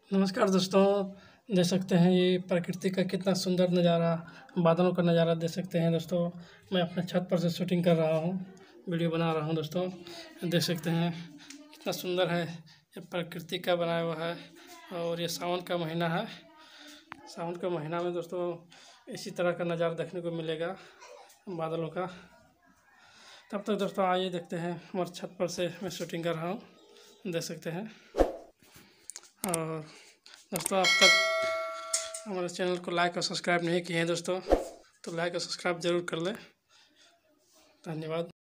नमस्कार दोस्तों, देख सकते हैं ये प्रकृति का कितना सुंदर नज़ारा, बादलों का नज़ारा देख सकते हैं दोस्तों। मैं अपने छत पर से शूटिंग कर रहा हूँ, वीडियो बना रहा हूँ दोस्तों। देख सकते हैं कितना सुंदर है, ये प्रकृति का बनाया हुआ है। और ये सावन का महीना है। सावन के महीना में दोस्तों इसी तरह का नज़ारा देखने को मिलेगा बादलों का। तब तक दोस्तों आइए देखते हैं, हमारे छत पर से मैं शूटिंग कर रहा हूँ, देख सकते हैं। और दोस्तों अब तक हमारे चैनल को लाइक और सब्सक्राइब नहीं किए हैं दोस्तों, तो लाइक और सब्सक्राइब ज़रूर कर लें। धन्यवाद।